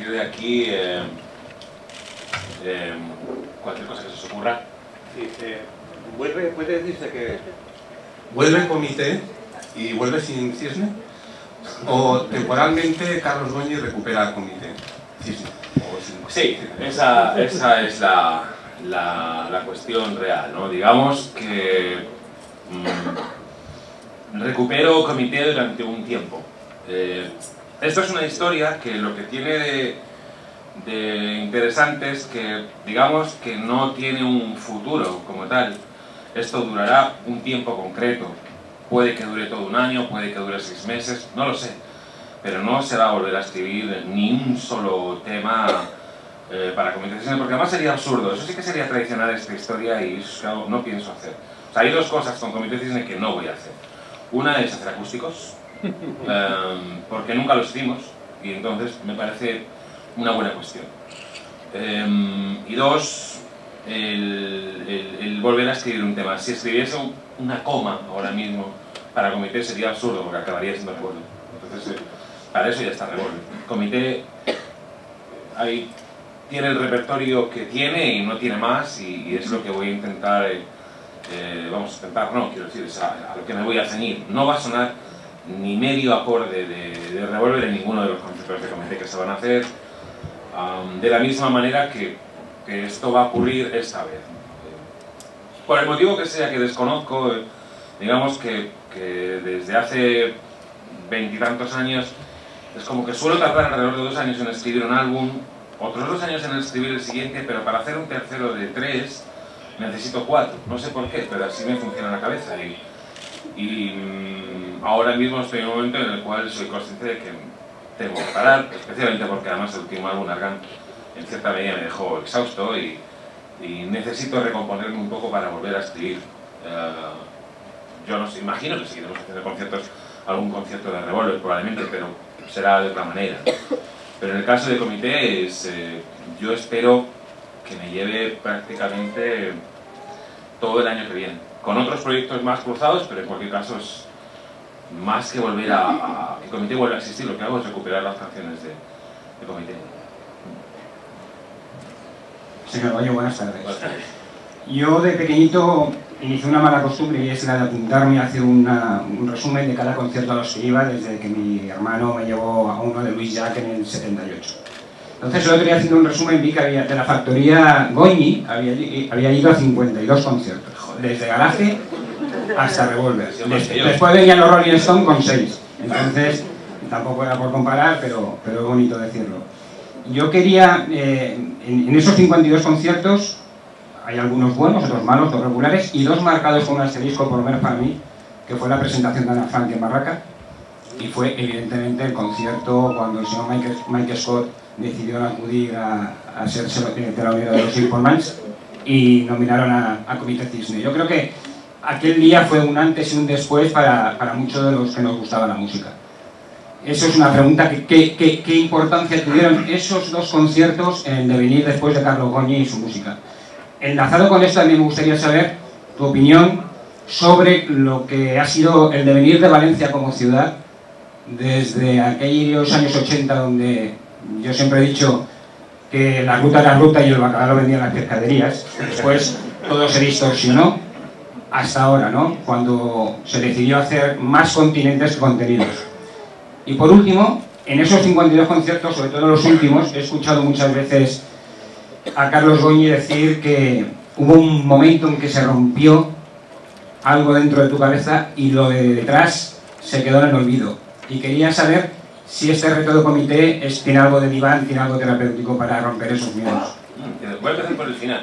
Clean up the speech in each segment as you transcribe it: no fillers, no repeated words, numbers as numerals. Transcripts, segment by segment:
partir de aquí, cualquier cosa que se os ocurra. Sí, puede decirse que ¿Vuelve el comité y vuelve sin Cisne? ¿O temporalmente Carlos Goñi recupera el comité? Cisne. Sí, esa es la cuestión real, ¿no? Digamos que recupero comité durante un tiempo. Esto es una historia que lo que tiene de interesante es que, digamos, que no tiene un futuro como tal. Esto durará un tiempo concreto. Puede que dure todo un año, puede que dure 6 meses, no lo sé. Pero no se va a volver a escribir ni un solo tema para Comité Cisne, porque además sería absurdo. Eso sí que sería traicionar esta historia y eso es que no pienso hacer. O sea, hay dos cosas con Comité Cisne que no voy a hacer. Una es hacer acústicos, porque nunca los hicimos y entonces me parece una buena cuestión. Y dos, el volver a escribir un tema. Si escribiese una coma ahora mismo para Comité sería absurdo porque acabaría siendo Revolver. Entonces, para eso ya está Revolver. Comité tiene el repertorio que tiene y no tiene más y es lo que voy a intentar, vamos a intentar, no, quiero decir, es a lo que me voy a ceñir. No va a sonar ni medio acorde de Revolver en ninguno de los conciertos de Comité que se van a hacer, de la misma manera que esto va a ocurrir esta vez. Por el motivo que sea que desconozco, digamos que desde hace 20 y tantos años es como que suelo tardar alrededor de 2 años en escribir un álbum, otros 2 años en escribir el siguiente, pero para hacer un tercero de 3 necesito 4, no sé por qué, pero así me funciona la cabeza y ahora mismo estoy en un momento en el cual soy consciente de que tengo que parar, especialmente porque además el último álbum, Argan, en cierta medida me dejó exhausto y necesito recomponerme un poco para volver a escribir. Yo no sé, imagino que seguiremos haciendo conciertos, algún concierto de Revolver probablemente, pero será de otra manera. Pero en el caso de Comité, yo espero que me lleve prácticamente todo el año que viene, con otros proyectos más cruzados, pero en cualquier caso es más que volver que Comité vuelva a existir, lo que hago es recuperar las canciones de Comité. Señor Goñi, buenas tardes. Yo de pequeñito inicié una mala costumbre y es la de apuntarme a hacer un resumen de cada concierto a los que iba desde que mi hermano me llevó a uno de Luis Jack en el 78. Entonces el otro día haciendo un resumen vi que de la factoría Goñi había ido a 52 conciertos, desde Garaje hasta Revolver. Después venían los Rolling Stones con 6. Entonces tampoco era por comparar, pero es bonito decirlo. Yo quería, en esos 52 conciertos, hay algunos buenos, otros malos, otros regulares, y 2 marcados con un asterisco, por lo menos para mí, que fue la presentación de Ana Frank en Barraca, y fue evidentemente el concierto cuando el señor Mike Scott decidió acudir a ser de la unidad de los Simplemans y nominaron a Comité Cisne. Yo creo que aquel día fue un antes y un después para muchos de los que nos gustaba la música. Eso es una pregunta, ¿qué importancia tuvieron esos 2 conciertos en el devenir después de Carlos Goñi y su música? Enlazado con esto, también me gustaría saber tu opinión sobre lo que ha sido el devenir de Valencia como ciudad desde aquellos años 80, donde yo siempre he dicho que la ruta era ruta y el bacalao lo vendían las pescaderías. Después todo se distorsionó hasta ahora, ¿no? Cuando se decidió hacer más continentes que contenidos. Y por último, en esos 52 conciertos, sobre todo los últimos, he escuchado muchas veces a Carlos Goñi decir que hubo un momento en que se rompió algo dentro de tu cabeza y lo de detrás se quedó en el olvido. Y quería saber si este reto de Comité tiene algo de diván, tiene algo terapéutico para romper esos miedos. Voy a empezar por el final.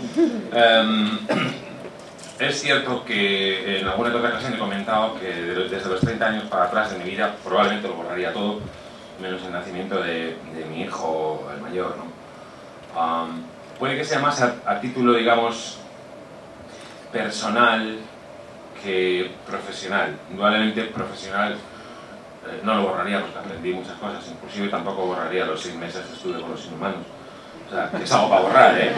Es cierto que en alguna otra ocasión he comentado que desde los 30 años para atrás de mi vida probablemente lo borraría todo, menos el nacimiento de mi hijo, el mayor, ¿no? Puede que sea más a título, digamos, personal que profesional. Indudablemente profesional no lo borraría porque aprendí muchas cosas, inclusive tampoco borraría los 6 meses que estuve con los Inhumanos. O sea, que es algo para borrar, ¿eh?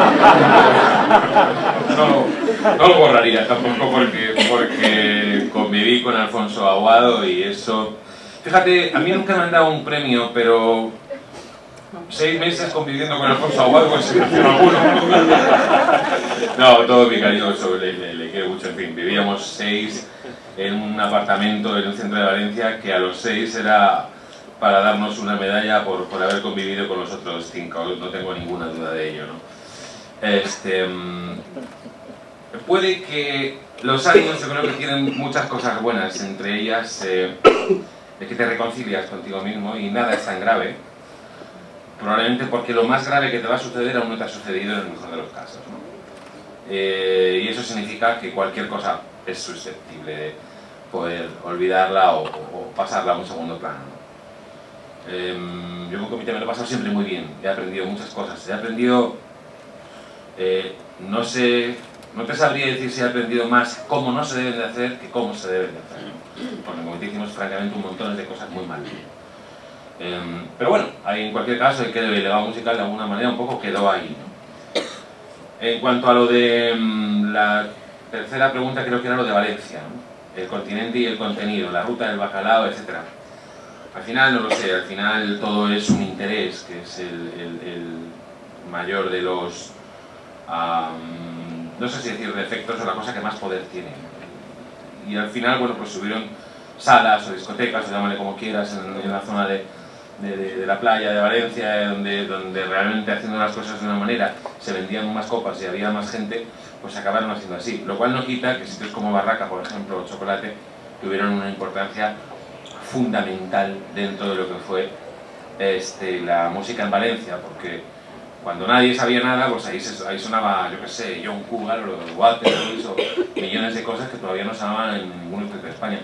Pero no lo borraría tampoco porque conviví con Alfonso Aguado y eso... Fíjate, a mí nunca me han dado un premio, pero 6 meses conviviendo con Alfonso Aguado, pues si menciono alguno. No, todo mi cariño, eso le quiero mucho, en fin. Vivíamos 6 en un apartamento en el centro de Valencia que a los 6 era para darnos una medalla por haber convivido con los otros 5, no tengo ninguna duda de ello, ¿no? Puede que los años, yo creo que tienen muchas cosas buenas, entre ellas de que te reconcilias contigo mismo y nada es tan grave, probablemente porque lo más grave que te va a suceder aún no te ha sucedido en el mejor de los casos, ¿no? Y eso significa que cualquier cosa es susceptible de poder olvidarla o pasarla a un segundo plano, ¿no? Yo con Comité me lo he pasado siempre muy bien, he aprendido muchas cosas, he aprendido, no te sabría decir si he aprendido más cómo no se deben de hacer que cómo se deben de hacer, ¿no? Porque en Comité hicimos francamente un montón de cosas muy mal. Pero bueno, en cualquier caso el que el legado musical de alguna manera un poco quedó ahí, ¿no? En cuanto a lo de la tercera pregunta, creo que era lo de Valencia, ¿no? El continente y el contenido, la ruta del bacalao, etc. Al final no lo sé, al final todo es un interés, que es el mayor de los, no sé si decir defectos o la cosa que más poder tiene. Y al final, bueno, pues subieron salas o discotecas, o llámale como quieras, en la zona de la playa de Valencia, donde realmente haciendo las cosas de una manera se vendían más copas y había más gente, pues acabaron haciendo así. Lo cual no quita que sitios como Barraca, por ejemplo, o Chocolate, tuvieron una importancia fundamental dentro de lo que fue la música en Valencia, porque cuando nadie sabía nada, pues ahí sonaba, yo qué sé, John Cougar o los Waterboys o millones de cosas que todavía no sonaban en ningún sitio de España.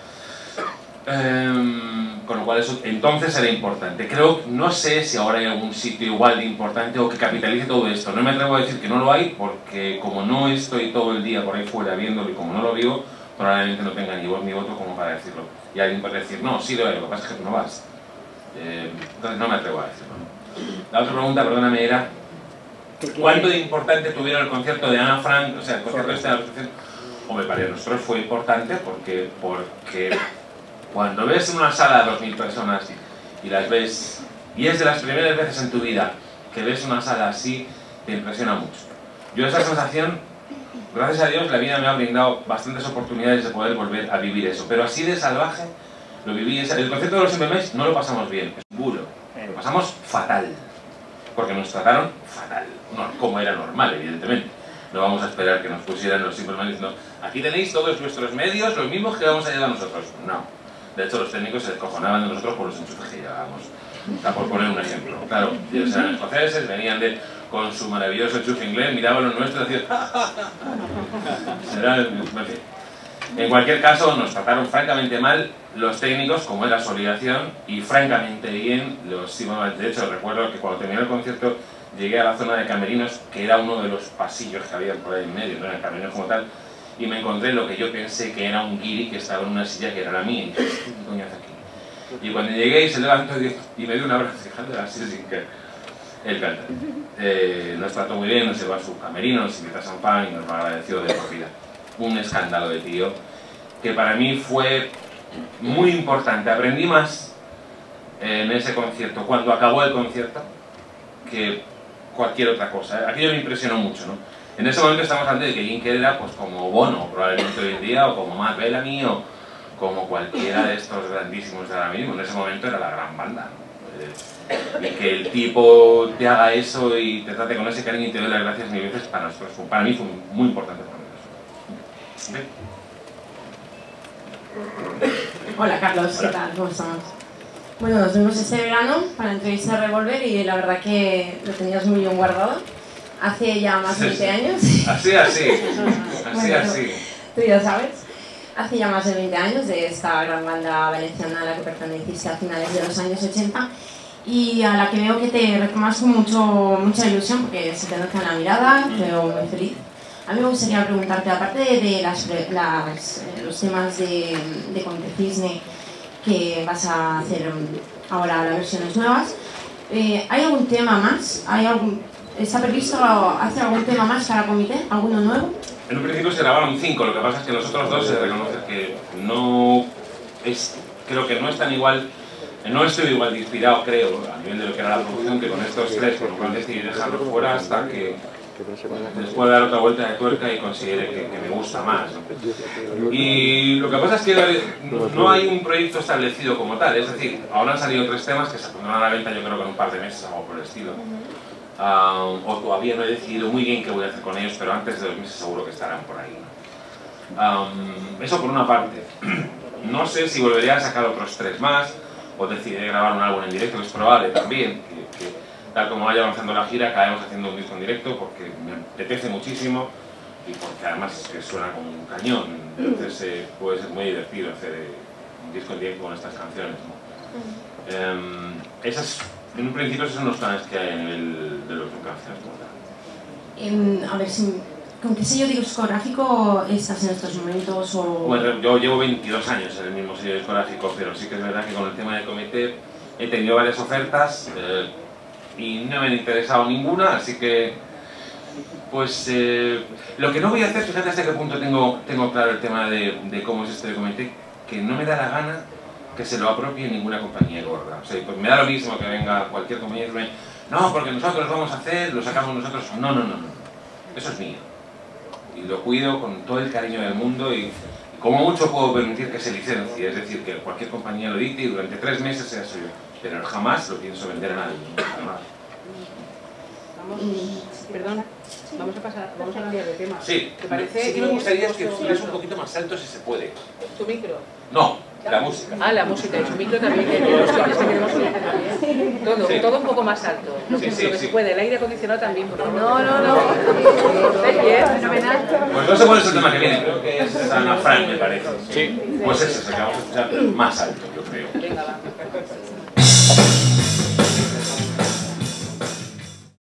Con lo cual eso entonces era importante. No sé si ahora hay algún sitio igual de importante o que capitalice todo esto. No me atrevo a decir que no lo hay, porque como no estoy todo el día por ahí fuera viéndolo y como no lo vivo, probablemente no tenga ni voz ni voto como para decirlo. Y alguien puede decir, no, sí lo hay, lo que pasa es que tú no vas. Entonces no me atrevo a decirlo. La otra pregunta, perdóname, era ¿cuánto de importante tuvieron el concierto de Ana Frank? O sea, el concierto de la presentación. Hombre, para nosotros fue importante porque cuando ves en una sala de 2000 personas y las ves, y es de las primeras veces en tu vida que ves una sala así, te impresiona mucho. Yo esa sensación, gracias a Dios, la vida me ha brindado bastantes oportunidades de poder volver a vivir eso, pero así de salvaje lo viví. El concierto de los Simple no lo pasamos bien, es un bulo, lo pasamos fatal, porque nos trataron fatal, no, como era normal, evidentemente. No vamos a esperar que nos pusieran los Simple Minds, no. Aquí tenéis todos vuestros medios, los mismos que vamos a llevar nosotros. No. De hecho, los técnicos se descojonaban de nosotros por los enchufes que llevábamos. O sea, por poner un ejemplo. Claro, ellos eran escoceses, venían con su maravilloso enchufe inglés, miraban los nuestros y decían en cualquier caso, nos trataron francamente mal los técnicos, como era su obligación, y francamente bien los Simple. De hecho, recuerdo que cuando terminé el concierto llegué a la zona de camerinos, que era uno de los pasillos que había por ahí en medio, no eran camerinos como tal, y me encontré lo que yo pensé que era un guiri que estaba en una silla que era la mía, y dije, ¿qué coño hace aquí? Y cuando llegué y se levantó y me dio un abrazo, fíjate, así sin que él canta. Nos trató muy bien, nos llevó a su camerino, nos invitó a champán y nos lo agradeció de por vida. Un escándalo de tío, que para mí fue muy importante. Aprendí más en ese concierto, cuando acabó el concierto, que cualquier otra cosa. Aquello me impresionó mucho, ¿no? En ese momento estamos hablando de que Jim Kerr era pues como Bono, probablemente hoy en día, o como Matt Bellamy, o como cualquiera de estos grandísimos de ahora mismo. En ese momento era la gran banda, ¿no? Y que el tipo te haga eso y te trate con ese cariño y te dé las gracias mil veces, para mí fue muy importante para mí. Hola Carlos, ¿qué tal? ¿Cómo estamos? Bueno, nos vimos este verano para entrevistar a Revolver y la verdad que lo tenías muy bien guardado. Hace ya más de 20 años. Así. Tú ya sabes. Hace ya más de 20 años de esta gran banda valenciana a la que perteneciste a finales de los años 80 y a la que veo que te retomas con mucha ilusión porque se te nota en la mirada, te veo muy feliz. A mí me gustaría preguntarte, aparte de los temas de Conte Cisne que vas a hacer ahora las versiones nuevas, ¿hay algún tema más? ¿Está previsto hacer algún tema más para Comité? ¿Alguno nuevo? En un principio se grabaron 5, lo que pasa es que los otros 2 se reconoce que no es, creo que no están igual No estoy igual de inspirado, creo, a nivel de lo que era la producción, que con estos tres, por lo cual decidí dejarlo fuera hasta que después de dar otra vuelta de tuerca y considere que me gusta más, ¿no? Y lo que pasa es que no hay un proyecto establecido como tal, es decir, ahora han salido 3 temas que se pondrán a la venta yo creo que en un par de meses, algo por el estilo. O todavía no he decidido muy bien qué voy a hacer con ellos, pero antes de 2 meses seguro que estarán por ahí, ¿no? Eso por una parte. No sé si volveré a sacar otros 3 más, o decidiré grabar un álbum en directo, es probable también, que tal como vaya avanzando la gira, acabemos haciendo un disco en directo, porque me apetece muchísimo, y porque además es que suena como un cañón, entonces puede ser muy divertido hacer un disco en directo con estas canciones, ¿no? En un principio esos son los planes que hay a nivel de los canciones como tal. A ver, ¿con qué sello discográfico estás en estos momentos? O... Bueno, yo llevo 22 años en el mismo sello discográfico, pero sí que es verdad que con el tema de Comité he tenido varias ofertas y no me han interesado ninguna, así que pues lo que no voy a hacer, fíjate hasta qué punto tengo claro el tema de cómo es esto de Comité, que no me da la gana que se lo apropie ninguna compañía gorda. O sea, pues me da lo mismo que venga cualquier compañía y me diga, no, porque nosotros lo vamos a hacer, lo sacamos nosotros. No, eso es mío. Y lo cuido con todo el cariño del mundo y como mucho puedo permitir que se licencie, es decir, que cualquier compañía lo edite y durante 3 meses sea suyo, pero jamás lo pienso vender a nadie, jamás. Perdón, vamos a cambiar de tema. Sí, ¿Te parece? sí que me gustaría que estuvieras un poquito más alto si se puede. ¿Tu micro? No, la música. Ah, la música y su micro también, que queremos también. Todo, Sí. todo un poco más alto, lo que se puede. El aire acondicionado también, por favor. No. ¿Estáis bien? Fenomenal. Pues no sé cuál es el tema que viene, creo que es Ana Frank, me parece. Sí. Pues eso, se acabamos de escuchar más alto, yo creo. Venga, va.